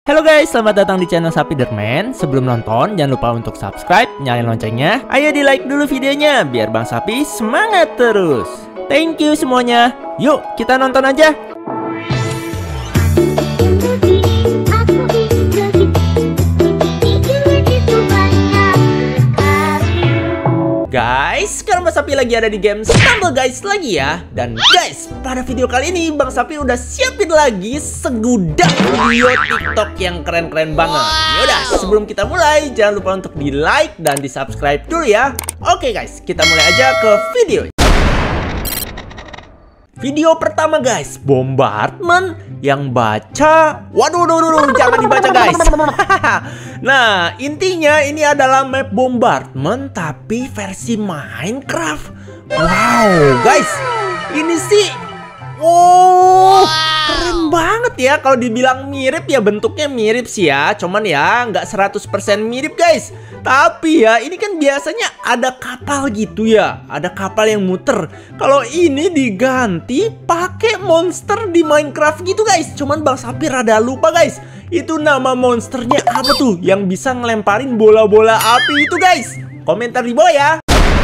Halo guys, selamat datang di channel Sapiderman. Sebelum nonton, jangan lupa untuk subscribe, nyalain loncengnya. Ayo di like dulu videonya, biar Bang Sapi semangat terus. Thank you semuanya. Yuk, kita nonton aja. Guys, sekarang Bang Sapi lagi ada di game Stumble Guys lagi ya. Dan guys, pada video kali ini Bang Sapi udah siapin lagi segudang video TikTok yang keren-keren banget. Yaudah, sebelum kita mulai, jangan lupa untuk di like dan di subscribe dulu ya. Oke guys, kita mulai aja ke video. Video pertama guys, bombardment yang baca. Waduh, jangan dibaca guys. Nah, intinya ini adalah map bombardment tapi versi Minecraft. Wow, guys, ini sih keren banget ya. Kalau dibilang mirip ya bentuknya mirip sih ya. Cuman ya nggak 100% mirip guys. Tapi ya ini kan biasanya ada kapal gitu ya. Ada kapal yang muter. Kalau ini diganti pakai monster di Minecraft gitu guys. Cuman Bang Sapi rada lupa guys. Itu nama monsternya apa tuh yang bisa ngelemparin bola-bola api itu guys? Komentar di bawah ya.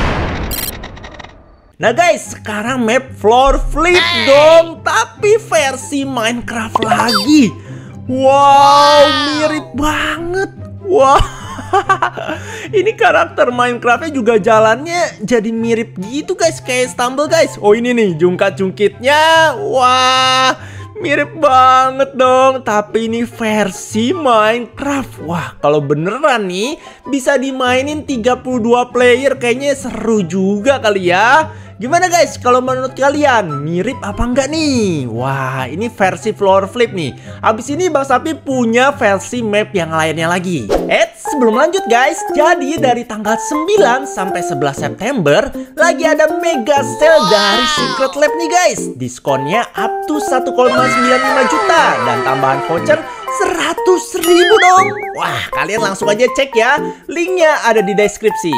Nah guys, sekarang map floor flip dong, tapi versi Minecraft lagi. Wow, mirip banget. Wah, ini karakter Minecraftnya juga jalannya jadi mirip gitu guys, kayak Stumble guys. Oh ini nih, jungkat-jungkitnya. Wah, mirip banget dong. Tapi ini versi Minecraft. Wah, kalau beneran nih bisa dimainin 32 player, kayaknya seru juga kali ya. Gimana guys, kalau menurut kalian mirip apa enggak nih? Wah, ini versi floor flip nih. Habis ini Bang Sapi punya versi map yang lainnya lagi. Sebelum lanjut guys, jadi dari tanggal 9 sampai 11 September lagi ada mega sale dari Secret Lab nih guys. Diskonnya up to 1,95 juta dan tambahan voucher 100.000 dong. Wah, kalian langsung aja cek ya. Linknya ada di deskripsi.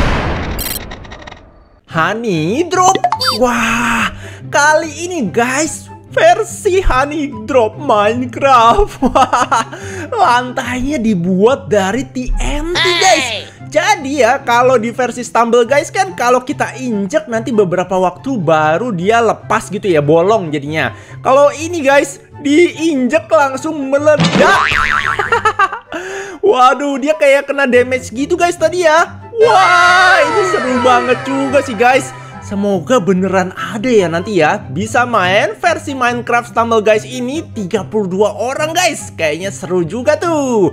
Honey Drop. Wah, kali ini guys versi Honey Drop Minecraft. Wah, lantainya dibuat dari TNT guys. Jadi ya kalau di versi Stumble Guys kan kalau kita injek nanti beberapa waktu baru dia lepas gitu ya, bolong jadinya. Kalau ini guys diinjek langsung meledak. Waduh, dia kayak kena damage gitu guys tadi ya. Wah, ini seru banget juga sih guys. Semoga beneran ada ya nanti ya. Bisa main versi Minecraft Stumble Guys ini 32 orang guys. Kayaknya seru juga tuh.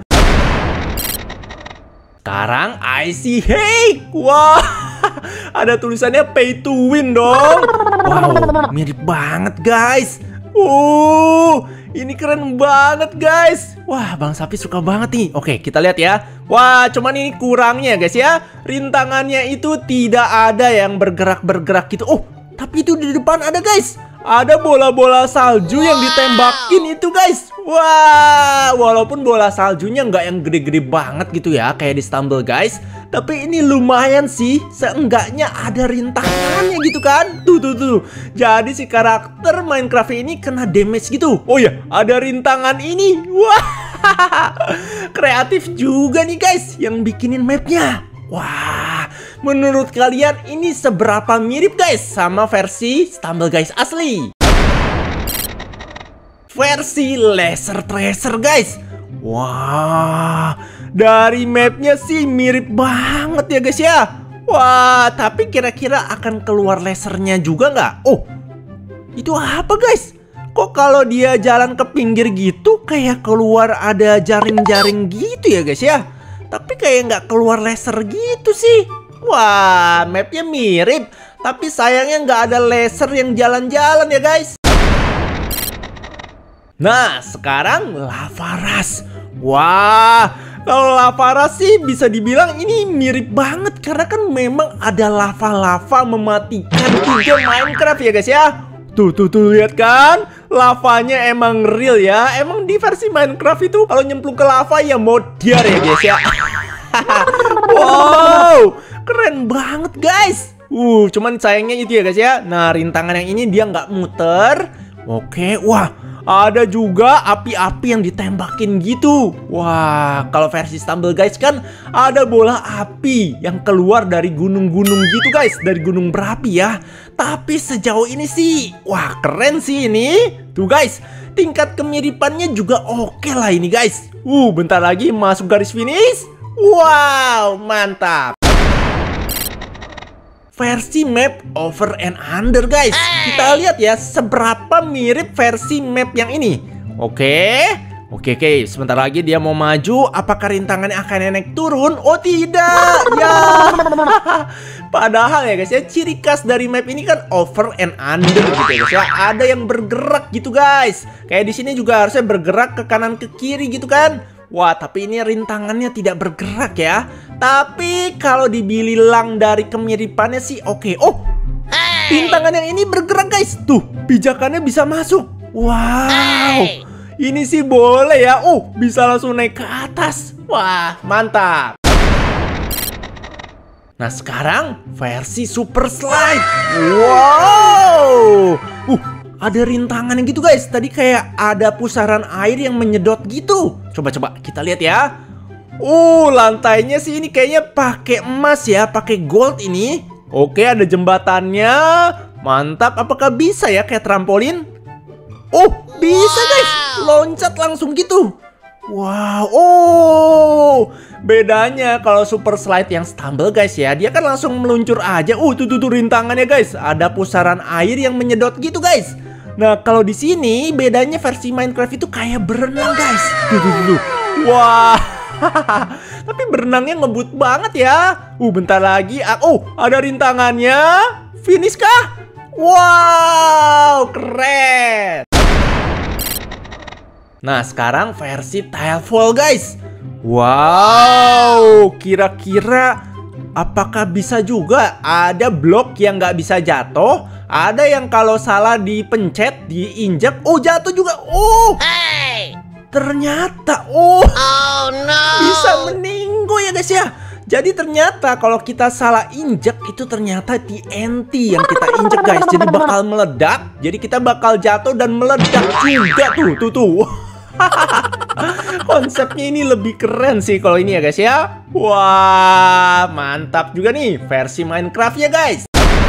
Sekarang IC Hack. Wah, ada tulisannya pay to win dong. Wow, mirip banget guys. Ini keren banget guys. Wah, Bang Sapi suka banget nih. Oke, kita lihat ya. Wah, cuman ini kurangnya guys ya. Rintangannya itu tidak ada yang bergerak-bergerak gitu. Oh, tapi itu di depan ada guys. Ada bola-bola salju yang ditembakin itu guys. Wah, walaupun bola saljunya nggak yang gede-gede banget gitu ya kayak di Stumble Guys, tapi ini lumayan sih. Seenggaknya ada rintangannya gitu kan. Tuh. Jadi si karakter Minecraft ini kena damage gitu. Oh ya, ada rintangan ini. Wah, kreatif juga nih guys yang bikinin mapnya. Wah, menurut kalian ini seberapa mirip guys sama versi Stumble Guys asli? Versi Laser Tracer guys. Wah, dari mapnya sih mirip banget ya guys ya. Wah, tapi kira-kira akan keluar lasernya juga nggak? Oh, itu apa guys? Kok kalau dia jalan ke pinggir gitu kayak keluar ada jaring-jaring gitu ya guys ya? Tapi kayak nggak keluar laser gitu sih. Wah, mapnya mirip, tapi sayangnya nggak ada laser yang jalan-jalan ya guys. Nah, sekarang Lavaras. Wah, kalau Lavaras sih bisa dibilang ini mirip banget. Karena kan memang ada lava-lava mematikan 3 Minecraft ya guys ya. Tuh, lihat kan? Lavanya emang real ya. Emang di versi Minecraft itu kalau nyemplung ke lava ya modiar ya guys ya. Wow, keren banget guys. Cuman sayangnya itu ya guys ya. Nah, rintangan yang ini dia nggak muter. Oke, wah, ada juga api-api yang ditembakin gitu. Wah, kalau versi Stumble Guys kan ada bola api yang keluar dari gunung-gunung gitu guys, dari gunung berapi ya. Tapi sejauh ini sih, wah keren sih ini. Tuh guys, tingkat kemiripannya juga oke lah ini guys. Bentar lagi masuk garis finish. Wow, mantap. Versi map over and under guys. Kita lihat ya seberapa mirip versi map yang ini. Oke, sebentar lagi dia mau maju. Apakah rintangannya akan naik turun? Oh tidak, ya. Padahal ya guys ya, ciri khas dari map ini kan over and under gitu ya guys ya. Ada yang bergerak gitu guys. Kayak di sini juga harusnya bergerak ke kanan ke kiri gitu kan. Wah, tapi ini rintangannya tidak bergerak ya. Tapi kalau dibilang dari kemiripannya sih oke. Oh, rintangan yang ini bergerak guys. Tuh, pijakannya bisa masuk. Wow, ini sih boleh ya. Bisa langsung naik ke atas. Wah, mantap. Nah, sekarang versi super slide. Wow, ada rintangan yang gitu guys. Tadi kayak ada pusaran air yang menyedot gitu. Coba kita lihat ya. Lantainya sih ini kayaknya pakai emas ya, pakai gold ini. Oke, ada jembatannya. Mantap. Apakah bisa ya kayak trampolin? Bisa guys. Loncat langsung gitu. Wow. Bedanya kalau super slide yang Stumble guys ya, dia kan langsung meluncur aja. Tuh rintangannya guys. Ada pusaran air yang menyedot gitu guys. Nah, kalau di sini bedanya versi Minecraft itu kayak berenang guys. Tuh. Wah. Tapi berenangnya ngebut banget ya. Bentar lagi. Ada rintangannya. Finish kah? Wow, keren. Nah, sekarang versi Tilefall guys. Wow, kira-kira apakah bisa juga ada blok yang nggak bisa jatuh? Ada yang kalau salah dipencet, diinjak, jatuh juga. Ternyata, no, bisa meninggo ya guys ya. Jadi ternyata kalau kita salah injek itu ternyata TNT yang kita injek guys. Jadi bakal meledak. Jadi kita bakal jatuh dan meledak juga tuh. Konsepnya ini lebih keren sih kalau ini ya guys ya. Wah, mantap juga nih versi Minecraft ya guys.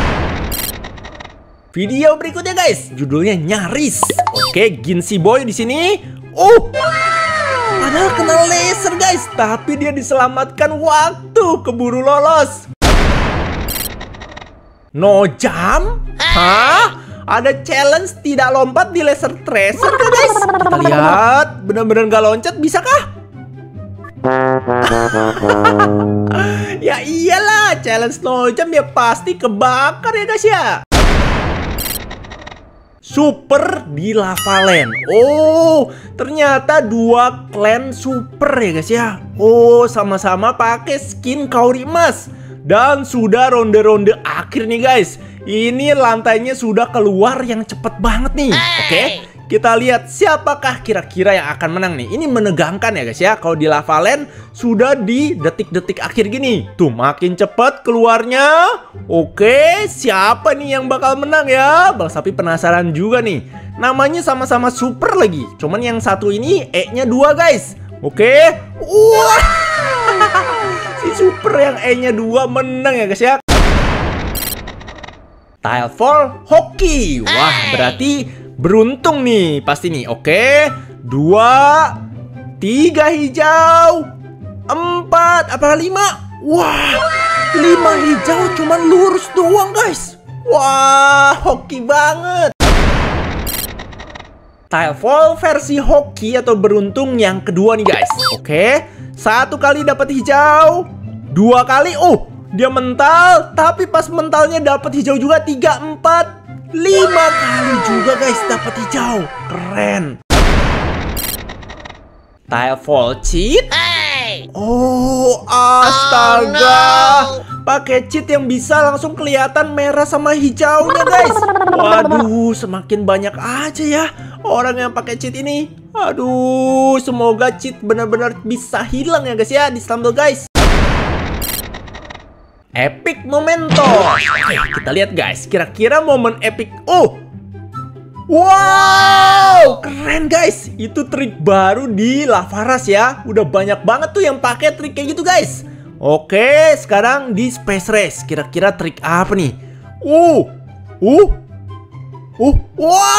Video berikutnya guys, judulnya nyaris. Oke, Ginsi Boy di sini. Padahal kena laser guys, tapi dia diselamatkan waktu keburu lolos. No jump? Hah? Ada challenge tidak lompat di laser tracer kan guys? Kita lihat, benar-benar gak loncat, bisa kah? Ya iyalah, challenge no jump ya pasti kebakar ya guys ya. Super di Lava Land. Ternyata dua clan super ya guys ya. Sama-sama pakai skin Kauri emas. Dan sudah ronde-ronde akhir nih guys. Ini lantainya sudah keluar yang cepet banget nih. Oke, kita lihat siapakah kira-kira yang akan menang nih. Ini menegangkan ya guys ya. Kalau di Lava Land sudah di detik-detik akhir gini. Tuh, makin cepet keluarnya. Oke, siapa nih yang bakal menang ya? Bang Sapi penasaran juga nih. Namanya sama-sama super lagi. Cuman yang satu ini E-nya 2 guys. Oke. Wah. Si super yang E-nya 2 menang ya guys ya. Tilefall hoki. Wah, berarti beruntung nih pasti nih. Oke, 2, 3 hijau, 4, apa 5? Wah, 5 hijau cuman lurus doang guys. Wah, hoki banget. Tilefall versi hoki atau beruntung yang kedua nih guys. Oke, 1 kali dapat hijau, 2 kali, dia mental, tapi pas mentalnya dapat hijau juga 3, 4, 5 kali juga guys dapat hijau. Keren. Tilefall cheat. Astaga. Pakai cheat yang bisa langsung kelihatan merah sama hijaunya guys. Waduh, semakin banyak aja ya orang yang pakai cheat ini. Aduh, semoga cheat benar-benar bisa hilang ya guys ya di Stumble guys. Epic momento. Oke, kita lihat guys, kira-kira momen epic. Wow, keren guys. Itu trik baru di Lavaras ya. Udah banyak banget tuh yang pakai trik kayak gitu guys. Oke, sekarang di Space Race. Kira-kira trik apa nih? Wah.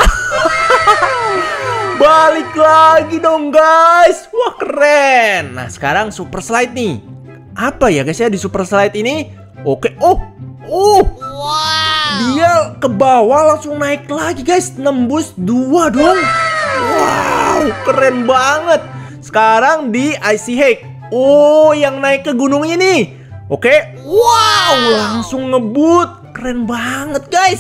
Balik lagi dong guys. Wah, keren. Nah, sekarang Super Slide nih. Apa ya guys ya di Super Slide ini? Oke. Wow. Dia ke bawah langsung naik lagi guys. Nembus 2 dong. Wow, keren banget. Sekarang di Icy Hake. Yang naik ke gunung ini. Oke. Wow, langsung ngebut. Keren banget guys.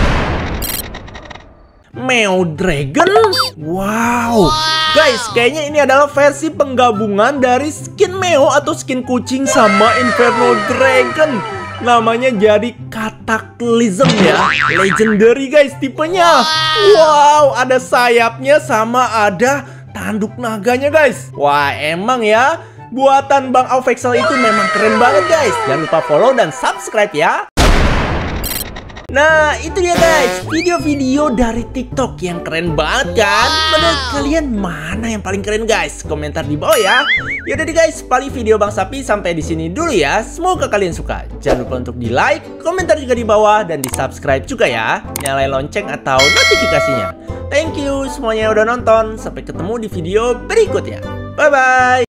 Meow Dragon. Wow. Guys, kayaknya ini adalah versi penggabungan dari skin Meow atau skin kucing sama Inferno Dragon. Namanya jadi Cataclysm ya. Legendary guys tipenya. Wow, ada sayapnya sama ada tanduk naganya guys. Wah, emang ya, buatan Bang Aufexel itu memang keren banget guys. Jangan lupa follow dan subscribe ya. Nah, itu dia guys, video-video dari TikTok yang keren banget kan? Menurut kalian mana yang paling keren guys? Komentar di bawah ya. Yaudah deh guys, paling video Bang Sapi sampai di sini dulu ya. Semoga kalian suka. Jangan lupa untuk di like, komentar juga di bawah, dan di subscribe juga ya. Nyalain lonceng atau notifikasinya. Thank you semuanya yang udah nonton. Sampai ketemu di video berikutnya. Bye-bye.